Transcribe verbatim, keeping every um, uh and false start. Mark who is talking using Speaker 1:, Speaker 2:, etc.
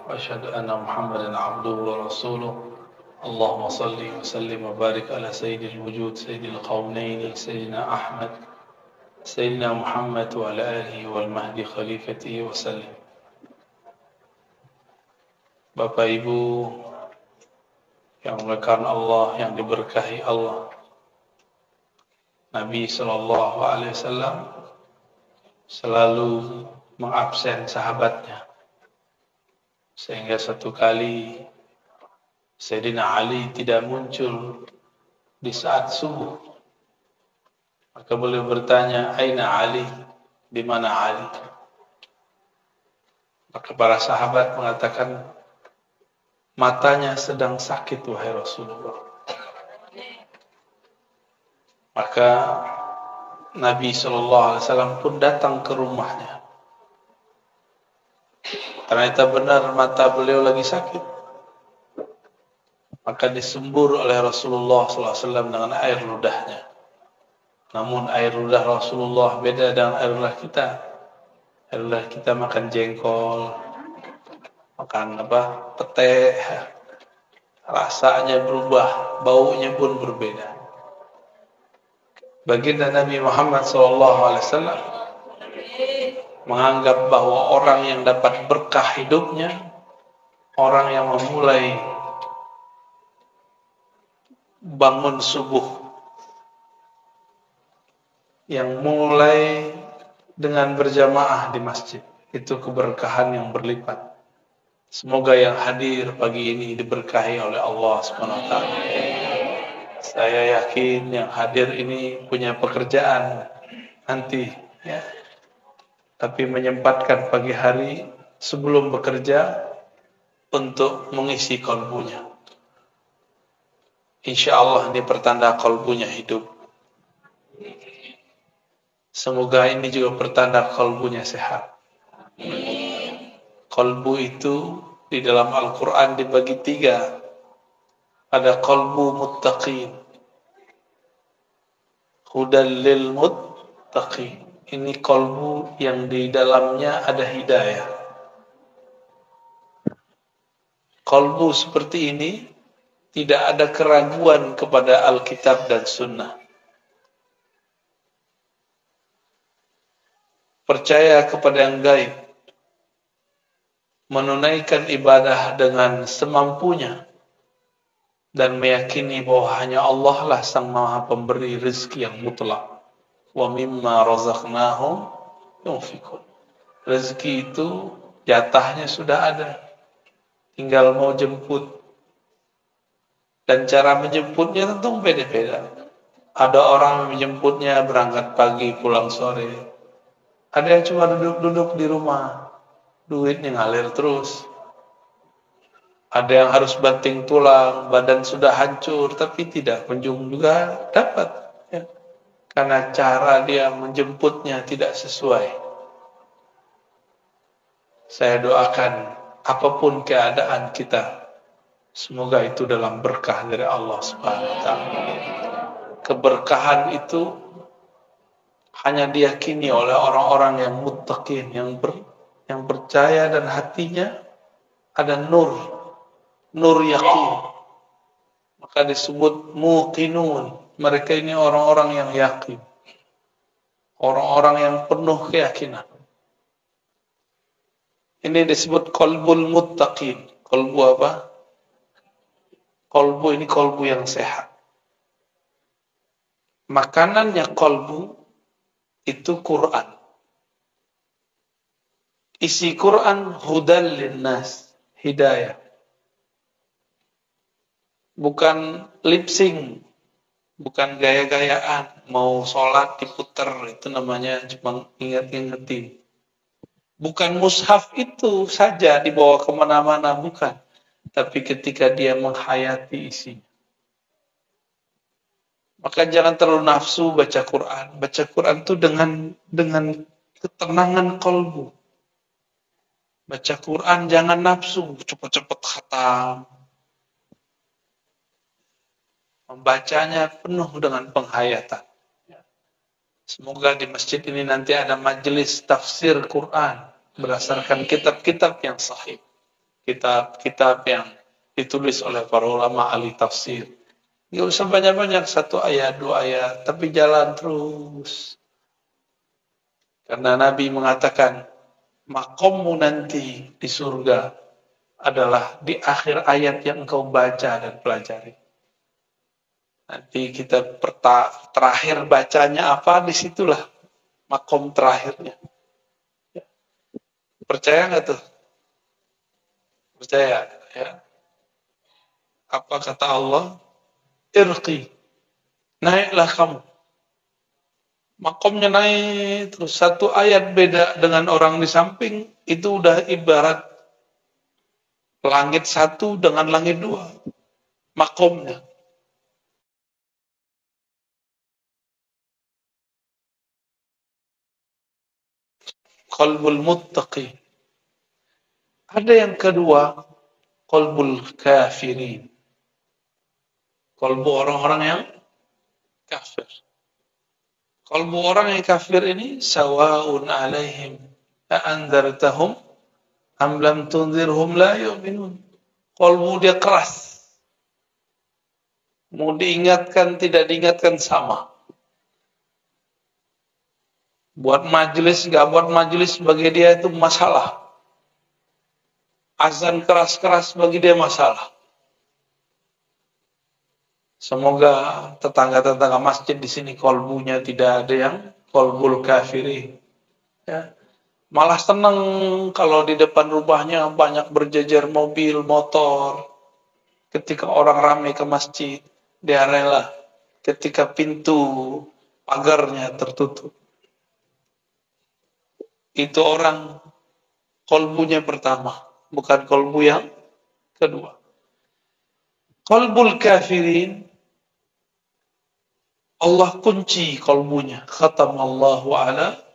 Speaker 1: وأشهد أن محمدا عبده ورسوله اللهم صل وسلم وبارك على سيد الوجود سيد القومين سيدنا أحمد سيدنا محمد وعلى آله والمهدي خليفته وسلم. Bapak Ibu yang dimuliakan Allah, yang diberkahi Allah, Nabi Shallallahu Alaihi Wasallam selalu mengabsen sahabatnya, sehingga satu kali Sayyidina Ali tidak muncul di saat subuh. Maka beliau bertanya, Aina Ali? Di mana Ali? Maka para sahabat mengatakan, matanya sedang sakit wahai Rasulullah. Maka Nabi Shallallahu Alaihi Wasallam pun datang ke rumahnya. Ternyata benar mata beliau lagi sakit. Maka disembur oleh Rasulullah Shallallahu Alaihi Wasallam dengan air ludahnya. Namun air ludah Rasulullah beda dengan air ludah kita. Air ludah kita makan jengkol, makan apa, pete, rasanya berubah, baunya pun berbeda. Baginda Nabi Muhammad shallallahu alaihi wasallam menganggap bahwa orang yang dapat berkah hidupnya, orang yang memulai bangun subuh, yang mulai dengan berjamaah di masjid, itu keberkahan yang berlipat. Semoga yang hadir pagi ini diberkahi oleh Allah subhanahu wa taala. Saya yakin yang hadir ini punya pekerjaan nanti, ya. Tapi menyempatkan pagi hari sebelum bekerja untuk mengisi kolbunya. Insya Allah ini pertanda kolbunya hidup. Semoga ini juga pertanda kolbunya sehat. Kolbu itu di dalam Al-Quran dibagi tiga. Ada kolbu muttaqin, hudal lil muttaqin. Ini kolbu yang di dalamnya ada hidayah. Kolbu seperti ini tidak ada keraguan kepada Alkitab dan Sunnah. Percaya kepada yang gaib, menunaikan ibadah dengan semampunya, dan meyakini bahwa hanya Allah lah sang maha pemberi rezeki yang mutlak. Wa mimma razaqnahum yunfikun. Rezeki itu jatahnya sudah ada, tinggal mau jemput. Dan cara menjemputnya tentu beda-beda. Ada orang menjemputnya berangkat pagi pulang sore. Ada yang cuma duduk-duduk di rumah, duitnya ngalir terus. Ada yang harus banting tulang, badan sudah hancur, tapi tidak kunjung juga dapat. Ya. Karena cara dia menjemputnya tidak sesuai. Saya doakan, apapun keadaan kita, semoga itu dalam berkah dari Allah subhanahu wa taala. Keberkahan itu hanya diyakini oleh orang-orang yang muttaqin, yang ber, yang percaya dan hatinya ada nur, nur yakin. Maka disebut muqinun. Mereka ini orang-orang yang yakin, orang-orang yang penuh keyakinan. Ini disebut qalbul muttaqin. Qalbu apa? Qalbu ini qalbu yang sehat. Makanannya qalbu itu Quran. Isi Quran hudal linnas, hidayah. Bukan lip sync, bukan gaya-gayaan, mau sholat diputer, itu namanya cuma ingat-ingetin. Bukan mushaf itu saja dibawa kemana-mana, bukan. Tapi ketika dia menghayati isinya. Maka jangan terlalu nafsu baca Quran. Baca Quran itu dengan dengan ketenangan kalbu. Baca Quran jangan nafsu, cepat-cepat khatam. Membacanya penuh dengan penghayatan. Semoga di masjid ini nanti ada majelis tafsir Quran berdasarkan kitab-kitab yang sahih. kitab-kitab yang ditulis oleh para ulama ahli tafsir. Nggak usah banyak-banyak, satu ayat, dua ayat, tapi jalan terus. Karena Nabi mengatakan, makommu nanti di surga adalah di akhir ayat yang engkau baca dan pelajari. Nanti kita perta, terakhir bacanya apa, disitulah makom terakhirnya. Percaya nggak tuh? Percaya, ya. Apa kata Allah? Irqi, naiklah kamu. Makomnya naik terus, satu ayat beda dengan orang di samping, itu udah ibarat langit satu dengan langit dua. Makomnya. Qalbul muttaqi. Ada yang kedua, qalbul kafirin. Qalbu orang-orang yang kafir. Qalbu orang yang kafir ini sawa'un alaihim a'andzartahum am lam tunzirhum la yu'minun. Qalbu dia keras. Mau diingatkan tidak diingatkan sama. Buat majelis enggak buat majelis bagi dia itu masalah. Azan keras-keras bagi dia masalah. Semoga tetangga-tetangga masjid di sini kolbunya tidak ada yang kolbul kafiri. Ya. Malah senang kalau di depan rumahnya banyak berjejer mobil, motor. Ketika orang ramai ke masjid, dia rela. Ketika pintu pagarnya tertutup. Itu orang kolbunya pertama, bukan kolbu yang kedua. Kolbul kafirin, Allah kunci kolbunya. Khatamallahu ala